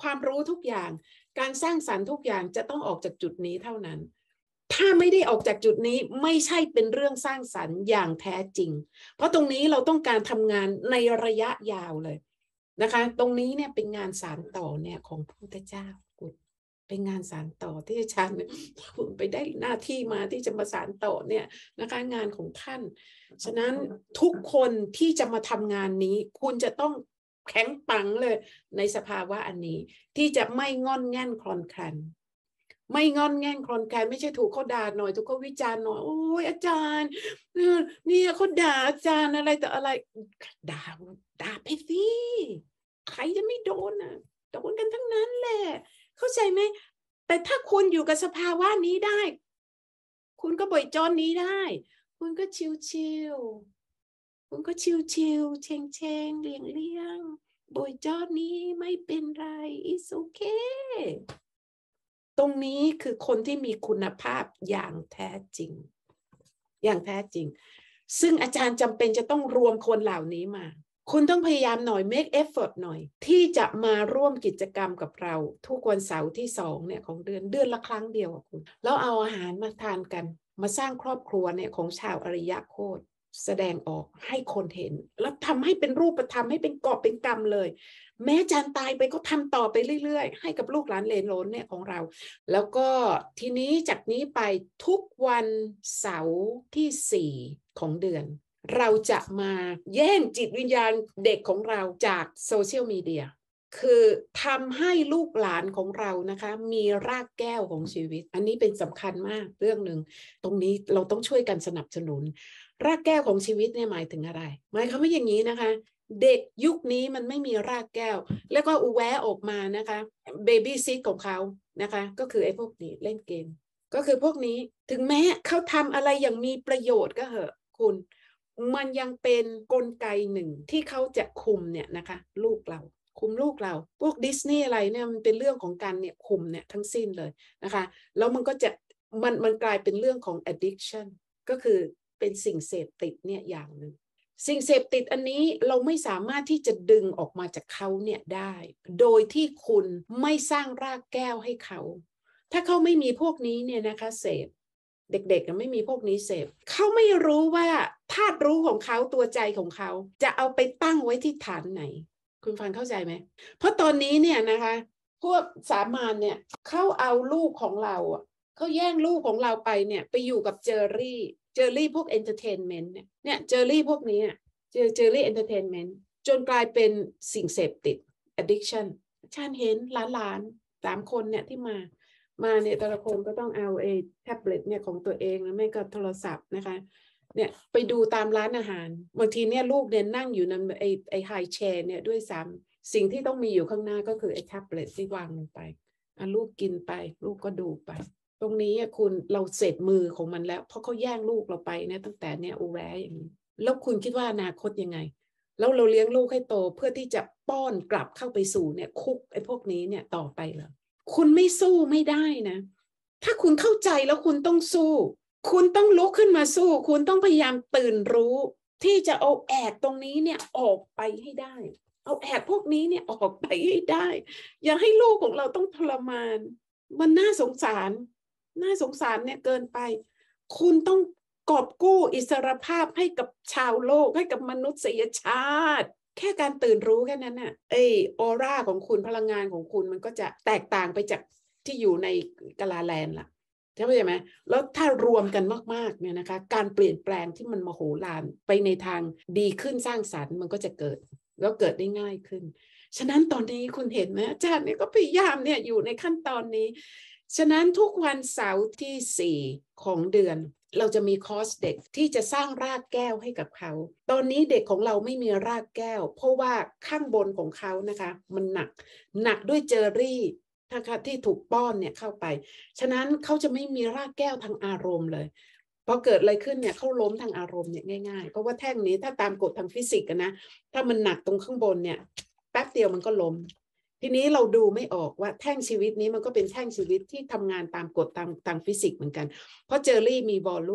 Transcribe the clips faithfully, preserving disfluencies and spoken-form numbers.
ความรู้ทุกอย่างการสร้างสรรค์ทุกอย่างจะต้องออกจากจุดนี้เท่านั้นถ้าไม่ได้ออกจากจุดนี้ไม่ใช่เป็นเรื่องสร้างสรรค์อย่างแท้จริงเพราะตรงนี้เราต้องการทำงานในระยะยาวเลยนะคะตรงนี้เนี่ยเป็นงานสานต่อเนี่ยของพระพุทธเจ้าเป็นงานสานต่อที่อาจารย์ไปได้หน้าที่มาที่จะมาสานต่อเนี่ยนะคะงานของท่านฉะนั้นทุกคนที่จะมาทำงานนี้คุณจะต้องแข็งปังเลยในสภาวะอันนี้ที่จะไม่งอนแง่นคลอนแคลนไม่งอนแง่นคลอนแคลนไม่ใช่ถูกเขาด่าหน่อยถูกเขาวิจารณ์หน่อยโอ้ยอาจารย์เนี่ยเขาด่าอาจารย์อะไรแต่อะไรด่าด่าไปสิใครจะไม่โดนอ่ะโดนกันทั้งนั้นแหละเข้าใจไหมแต่ถ้าคุณอยู่กับสภาวะนี้ได้คุณก็บ่อยจอนนี้ได้คุณก็ชิวๆคุณก็ชิวๆเชงเชงเลี่ยงเลี่ยงบ่อยจอนนี้ไม่เป็นไร it's okay ตรงนี้คือคนที่มีคุณภาพอย่างแท้จริงอย่างแท้จริงซึ่งอาจารย์จำเป็นจะต้องรวมคนเหล่านี้มาคุณต้องพยายามหน่อย make effort หน่อยที่จะมาร่วมกิจกรรมกับเราทุกวันเสาร์ที่สองเนี่ยของเดือนเดือนละครั้งเดียวคุณแล้วเอาอาหารมาทานกันมาสร้างครอบครัวเนี่ยของชาวอริยโคตรแสดงออกให้คนเห็นแล้วทำให้เป็นรูปธรรมให้เป็นกอบเป็นกำเลยแม้อาจารย์ตายไปก็ทำต่อไปเรื่อยๆให้กับลูกหลานเลนโลนเนี่ยของเราแล้วก็ทีนี้จากนี้ไปทุกวันเสาร์ที่สี่ของเดือนเราจะมาแย่งจิตวิญญาณเด็กของเราจากโซเชียลมีเดียคือทำให้ลูกหลานของเรานะคะมีรากแก้วของชีวิตอันนี้เป็นสำคัญมากเรื่องหนึ่งตรงนี้เราต้องช่วยกันสนับสนุนรากแก้วของชีวิตเนี่ยหมายถึงอะไรหมายความว่าอย่างนี้นะคะเด็กยุคนี้มันไม่มีรากแก้วแล้วก็อุแวะออกมานะคะเบบี้ซิทของเขานะคะก็คือไอ้พวกนี้เล่นเกมก็คือพวกนี้ถึงแม้เขาทำอะไรอย่างมีประโยชน์ก็เหอะคุณมันยังเป็นกลไกหนึ่งที่เขาจะคุมเนี่ยนะคะลูกเราคุมลูกเราพวกดิสนีย์อะไรเนี่ยมันเป็นเรื่องของการเนี่ยคุมเนี่ยทั้งสิ้นเลยนะคะแล้วมันก็จะมันมันกลายเป็นเรื่องของ addiction ก็คือเป็นสิ่งเสพติดเนี่ยอย่างหนึ่งสิ่งเสพติดอันนี้เราไม่สามารถที่จะดึงออกมาจากเขาเนี่ยได้โดยที่คุณไม่สร้างรากแก้วให้เขาถ้าเขาไม่มีพวกนี้เนี่ยนะคะเสพเด็กๆไม่มีพวกนี้เสพเขาไม่รู้ว่าธาตุรู้ของเขาตัวใจของเขาจะเอาไปตั้งไว้ที่ฐานไหนคุณฟังเข้าใจไหมเพราะตอนนี้เนี่ยนะคะพวกสามัญเนี่ยเขาเอาลูกของเราอ่ะเขาแย่งลูกของเราไปเนี่ยไปอยู่กับเจอรี่เจอรี่พวกเอนเตอร์เทนเมนต์เนี่ยเนี่ยเจอรี่พวกนี้เจอเจอรี่เอนเตอร์เทนเมนต์จนกลายเป็นสิ่งเสพติด addiction ฉันเห็นหลานๆสามคนเนี่ยที่มามาเนี่ยแต่ละคนก็ต้องเอาไอ้แท็บเล็ตเนี่ยของตัวเองนะไม่ก็โทรศัพท์นะคะเนี่ยไปดูตามร้านอาหารบางทีเนี่ยลูกเนี่ยนั่งอยู่ในไอ้ไอ้ไฮแชร์เนี่ยด้วยซ้ำสิ่งที่ต้องมีอยู่ข้างหน้าก็คือไอ้แท็บเล็ตที่วางลงไปอ่ะลูกกินไปลูกก็ดูไปตรงนี้คุณเราเสร็จมือของมันแล้วเพราะเขาแย่งลูกเราไปเนี่ยตั้งแต่เนี่ยอูแวะอย่างนี้แล้วคุณคิดว่าอนาคตยังไงแล้วเราเลี้ยงลูกให้โตเพื่อที่จะป้อนกลับเข้าไปสู่เนี่ยคุกไอ้พวกนี้เนี่ยต่อไปเหรอคุณไม่สู้ไม่ได้นะถ้าคุณเข้าใจแล้วคุณต้องสู้คุณต้องลุกขึ้นมาสู้คุณต้องพยายามตื่นรู้ที่จะเอาแอกตรงนี้เนี่ยออกไปให้ได้เอาแอกพวกนี้เนี่ยออกไปให้ได้อย่าให้ลูกของเราต้องทรมานมันน่าสงสารน่าสงสารเนี่ยเกินไปคุณต้องกอบกู้อิสรภาพให้กับชาวโลกให้กับมนุษยชาติแค่การตื่นรู้แค่นั้นน่ะไอออร่าของคุณพลังงานของคุณมันก็จะแตกต่างไปจากที่อยู่ในกาลาแลนด์ล่ะใช่ไหมแล้วถ้ารวมกันมากๆเนี่ยนะคะการเปลี่ยนแปลงที่มันมโหฬารไปในทางดีขึ้นสร้างสรรค์มันก็จะเกิดแล้วเกิดได้ง่ายขึ้นฉะนั้นตอนนี้คุณเห็นไหมอาจารย์เนี่ยก็พยายามเนี่ยอยู่ในขั้นตอนนี้ฉะนั้นทุกวันเสาร์ที่สี่ของเดือนเราจะมีคอร์สเด็กที่จะสร้างรากแก้วให้กับเขาตอนนี้เด็กของเราไม่มีรากแก้วเพราะว่าข้างบนของเขานะคะมันหนักหนักด้วยเจอรี่นะคะที่ถูกป้อนเนี่ยเข้าไปฉะนั้นเขาจะไม่มีรากแก้วทางอารมณ์เลยพอเกิดอะไรขึ้นเนี่ยเขาล้มทางอารมณ์เนี่ยง่ายๆเพราะว่าแท่งนี้ถ้าตามกฎทางฟิสิกส์นะถ้ามันหนักตรงข้างบนเนี่ยแป๊บเดียวมันก็ล้มทีนี้เราดูไม่ออกว่าแท่งชีวิตนี้มันก็เป็นแท่งชีวิตที่ทำงานตามกฎตามทางฟิสิกส์เหมือนกันเพราะเจอรี่มีวอลลุ่ม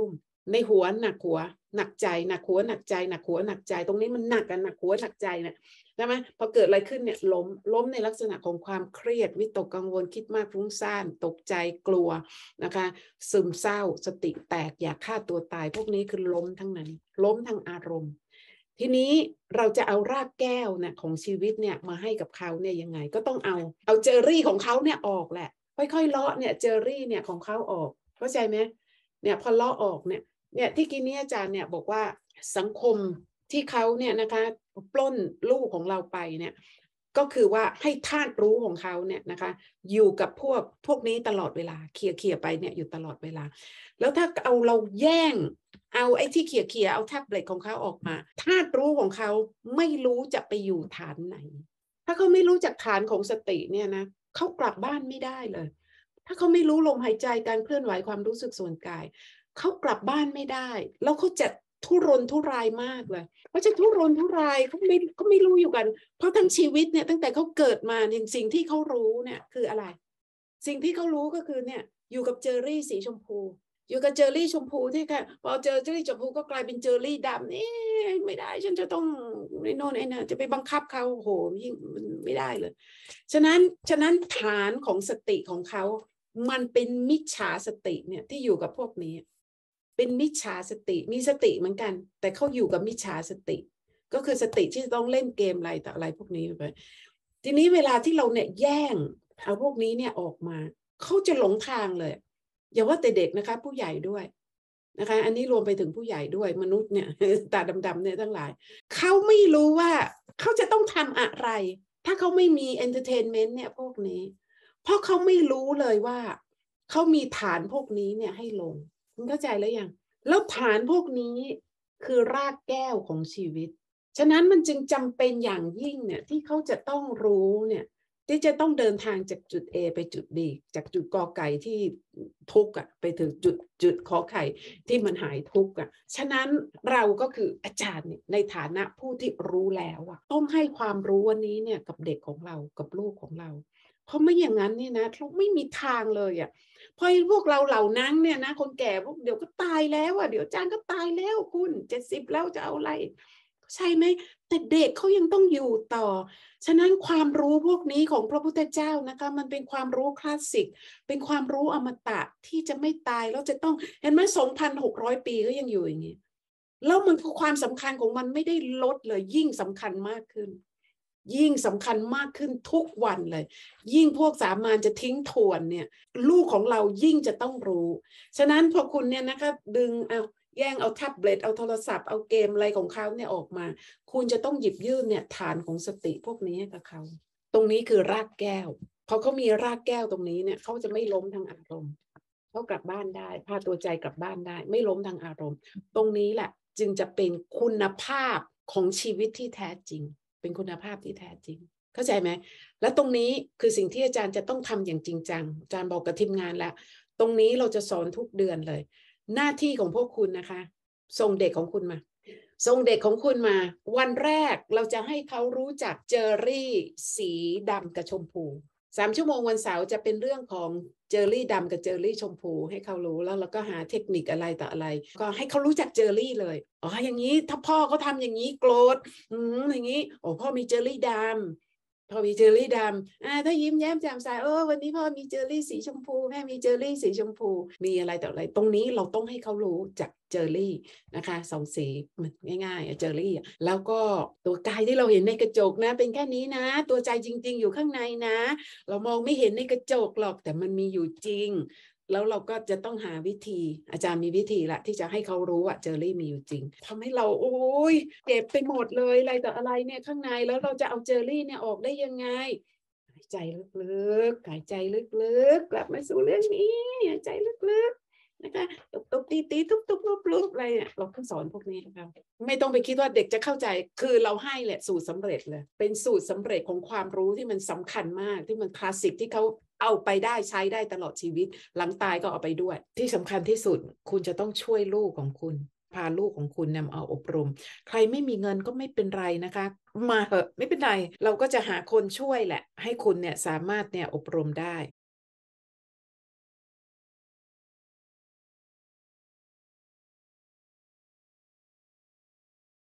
ในหัวหนักหัวหนักใจหนักหัวหนักใจหนักหัวหนักใจตรงนี้มันหนักกันหนักหัวหนักใจเนี่ยใช่ไหมพอเกิดอะไรขึ้นเนี่ยล้มล้มในลักษณะของความเครียดวิตกกังวลคิดมากฟุ้งซ่านตกใจกลัวนะคะซึมเศร้าสติแตกอยากฆ่าตัวตายพวกนี้คือล้มทั้งนั้นล้มทางอารมณ์ทีนี้เราจะเอารากแก้วเนี่ยของชีวิตเนี่ยมาให้กับเขาเนี่ยยังไงก็ต้องเอาเอาเจอรี่ของเขาเนี่ยออกแหละค่อยๆเลาะเนี่ยเจอรี่เนี่ยของเขาออกเข้าใจไหมเนี่ยพอเลาะออกเนี่ยเนี่ยที่กี้นี้อาจารย์เนี่ยบอกว่าสังคมที่เขาเนี่ยนะคะปล้นลูกของเราไปเนี่ยก็คือว่าให้ธาตุรู้ของเขาเนี่ยนะคะอยู่กับพวกพวกนี้ตลอดเวลาเคลียร์เคลียร์ไปเนี่ยอยู่ตลอดเวลาแล้วถ้าเอาเราแย่งเอาไอ้ที่เคลียร์เคลียร์เอาแท็บเล็ตของเขาออกมาธาตุรู้ของเขาไม่รู้จะไปอยู่ฐานไหนถ้าเขาไม่รู้จักฐานของสติเนี่ยนะเขากลับบ้านไม่ได้เลยถ้าเขาไม่รู้ลมหายใจการเคลื่อนไหวความรู้สึกส่วนกายเขากลับบ้านไม่ได้แล้วเขาจะทุรนทุรายมากเลยเขาจะทุรนทุรายเขาไม่เขาไม่รู้อยู่กันเพราะทั้งชีวิตเนี่ยตั้งแต่เขาเกิดมาเนี่ยสิ่งที่เขารู้เนี่ยคืออะไรสิ่งที่เขารู้ก็คือเนี่ยอยู่กับเจอรี่สีชมพูอยู่กับเจอรี่ชมพูที่ค่ะพอเจอเจอรี่ชมพูก็กลายเป็นเจอรี่ดำนี่ไม่ได้ฉันจะต้องไอ้โน่นไอ้นั่นจะไปบังคับเขาโหยิ่งไม่ได้เลยฉะนั้นฉะนั้นฐานของสติของเขามันเป็นมิจฉาสติเนี่ยที่อยู่กับพวกนี้เป็นมิจฉาสติมีสติเหมือนกันแต่เขาอยู่กับมิจฉาสติก็คือสติที่จะต้องเล่นเกมอะไรแต่อะไรพวกนี้ไปทีนี้เวลาที่เราเนี่ยแย่งเอาพวกนี้เนี่ยออกมาเขาจะหลงทางเลยอย่าว่าแต่เด็กนะคะผู้ใหญ่ด้วยนะคะอันนี้รวมไปถึงผู้ใหญ่ด้วยมนุษย์เนี่ยตาดำๆเนี่ยทั้งหลายเขาไม่รู้ว่าเขาจะต้องทำอะไรถ้าเขาไม่มีเอนเตอร์เทนเมนต์เนี่ยพวกนี้เพราะเขาไม่รู้เลยว่าเขามีฐานพวกนี้เนี่ยให้ลงคุณเข้าใจแล้วยังแล้วฐานพวกนี้คือรากแก้วของชีวิตฉะนั้นมันจึงจำเป็นอย่างยิ่งเนี่ยที่เขาจะต้องรู้เนี่ยที่จะต้องเดินทางจากจุด A ไปจุด B จากจุดกอไก่ที่ทุกข์อ่ะไปถึงจุดจุดขอไข่ที่มันหายทุกข์อ่ะฉะนั้นเราก็คืออาจารย์เนี่ยในฐานะผู้ที่รู้แล้วอ่ะต้องให้ความรู้วันนี้เนี่ยกับเด็กของเรากับลูกของเราเพราะไม่อย่างนั้นเนี่ยนะเราไม่มีทางเลยอ่ะเพราะพวกเราเหล่านั้นเนี่ยนะคนแก่พวกเดี๋ยวก็ตายแล้วอ่ะเดี๋ยวอาจารย์ก็ตายแล้วคุณเจ็ดสิบแล้วจะเอาอะไรใช่ไหมแต่เด็กเขายังต้องอยู่ต่อฉะนั้นความรู้พวกนี้ของพระพุทธเจ้านะคะมันเป็นความรู้คลาสสิกเป็นความรู้อมตะที่จะไม่ตายแล้วจะต้องเห็นไหม สองพันหกร้อย ปีก็ยังอยู่อย่างนี้แล้วมันความสำคัญของมันไม่ได้ลดเลยยิ่งสำคัญมากขึ้นยิ่งสำคัญมากขึ้นทุกวันเลยยิ่งพวกสามัญจะทิ้งทวนเนี่ยลูกของเรายิ่งจะต้องรู้ฉะนั้นพอคุณเนี่ยนะคะดึงเอาแย่งเอาแท็บเล็ตเอาโทรศัพท์เอาเกมอะไรของเขาเนี่ยออกมาคุณจะต้องหยิบยื่นเนี่ยฐานของสติพวกนี้ให้กับเขาตรงนี้คือรากแก้วพอเขามีรากแก้วตรงนี้เนี่ยเขาจะไม่ล้มทางอารมณ์เขากลับบ้านได้พาตัวใจกลับบ้านได้ไม่ล้มทางอารมณ์ตรงนี้แหละจึงจะเป็นคุณภาพของชีวิตที่แท้จริงเป็นคุณภาพที่แท้จริงเข้าใจไหมและตรงนี้คือสิ่งที่อาจารย์จะต้องทำอย่างจริงจังอาจารย์บอกกับทีมงานแล้วตรงนี้เราจะสอนทุกเดือนเลยหน้าที่ของพวกคุณนะคะส่งเด็กของคุณมาส่งเด็กของคุณมาวันแรกเราจะให้เขารู้จักเจอรี่สีดำกับชมพูสามชั่วโมงวันเสาร์จะเป็นเรื่องของเจอรี่ดำกับเจอรี่ชมพูให้เขารู้แล้วเราก็หาเทคนิคอะไรต่ออะไรก็ให้เขารู้จักเจอรี่เลยอ๋ออย่างนี้ถ้าพ่อเขาทำอย่างนี้โกรธอืมอย่างนี้โอ้พ่อมีเจอรี่ดำพ่อมีเจอรี่ดำอ่าถ้ายิ้มแย้มแจ่มใสเออวันนี้พ่อมีเจอรี่สีชมพูแม่มีเจอรี่สีชมพูมีอะไรต่ออะไรตรงนี้เราต้องให้เขารู้จากเจอรี่นะคะสองสีมันง่ายๆเจอรี่แล้วก็ตัวกายที่เราเห็นในกระจกนะเป็นแค่นี้นะตัวใจจริงๆอยู่ข้างในนะเรามองไม่เห็นในกระจกหรอกแต่มันมีอยู่จริงแล้วเราก็จะต้องหาวิธีอาจารย์มีวิธีละที่จะให้เขารู้ว่าเจอรี่มีอยู่จริงทำให้เราโอ้ยเจ็บไปหมดเลยอะไรต่ออะไรเนี่ยข้างในแล้วเราจะเอาเจอรี่เนี่ยออกได้ยังไงหายใจลึกๆหายใจลึกๆกลับมาสู่เรื่องนี้หายใจลึกๆนะคะตบตีตีทุบทุบลุบๆอะไรเนี่ยเราต้องสอนพวกนี้นะคะไม่ต้องไปคิดว่าเด็กจะเข้าใจคือเราให้แหละสูตรสำเร็จเลยเป็นสูตรสำเร็จของความรู้ที่มันสำคัญมากที่มันคลาสสิกที่เขาเอาไปได้ใช้ได้ตลอดชีวิตหลังตายก็เอาไปด้วยที่สำคัญที่สุดคุณจะต้องช่วยลูกของคุณพาลูกของคุณนำเอาอบรมใครไม่มีเงินก็ไม่เป็นไรนะคะมาเหอะไม่เป็นไรเราก็จะหาคนช่วยแหละให้คุณเนี่ยสามารถเนี่ยอบรมได้